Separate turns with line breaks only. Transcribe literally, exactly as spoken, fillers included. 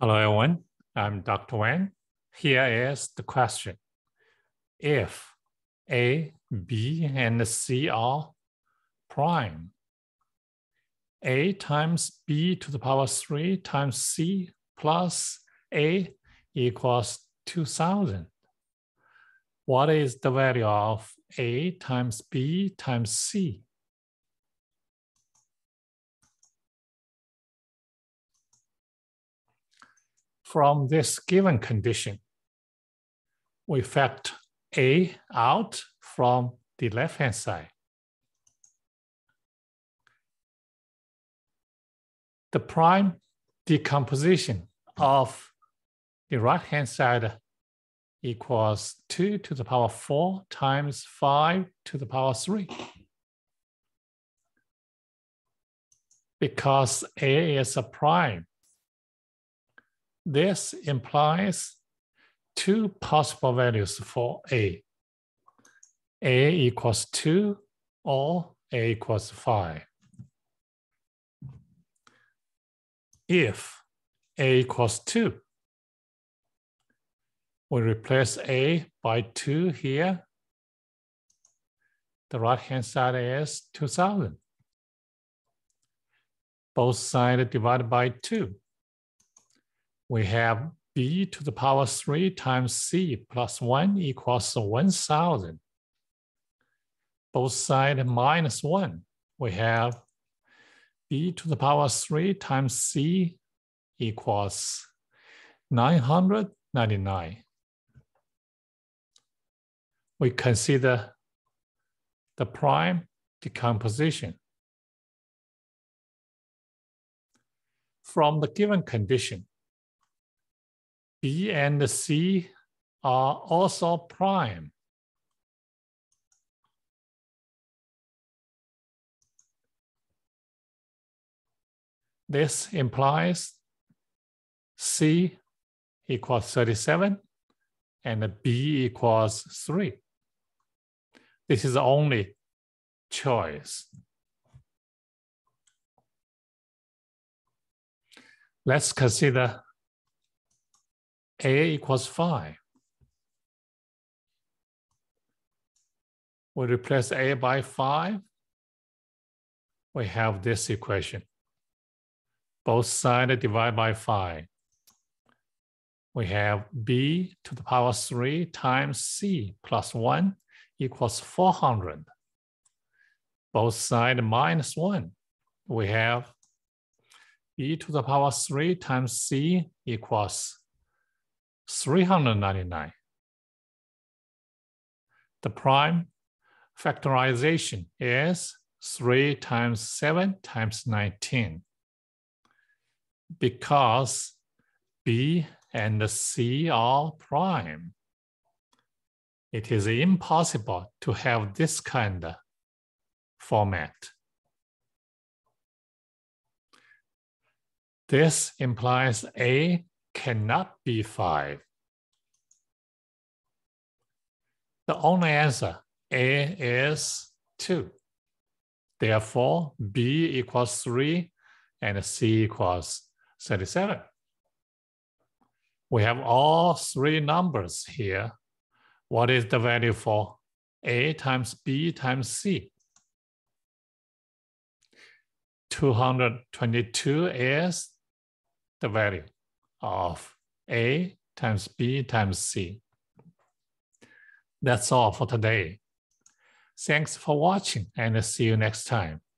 Hello, everyone. I'm Doctor Wang. Here is the question. If A, B, and C are prime, A times B to the power three times C plus A equals two thousand. What is the value of A times B times C? From this given condition, we factor A out from the left-hand side. The prime decomposition of the right-hand side equals two to the power four times five to the power three. Because A is a prime, this implies two possible values for A. A equals two or A equals five. If A equals two, we replace A by two here. The right-hand side is two thousand. Both sides divided by two. We have B to the power three times C plus one equals one thousand. Both sides minus one. We have B to the power three times C equals nine hundred ninety-nine. We consider the prime decomposition. From the given condition, B and C are also prime. This implies C equals thirty-seven and B equals three. This is the only choice. Let's consider A equals five. We replace A by five. We have this equation. Both sides divided by five. We have B to the power three times C plus one equals four hundred. Both sides minus one. We have B to the power three times C equals three hundred ninety-nine. The prime factorization is three times seven times nineteen. Because B and C are prime, it is impossible to have this kind of format. This implies A cannot be five. The only answer, A is two. Therefore, B equals three and C equals thirty-seven. We have all three numbers here. What is the value for A times B times C? two hundred twenty-two is the value of A times B times C. That's all for today. Thanks for watching and see you next time.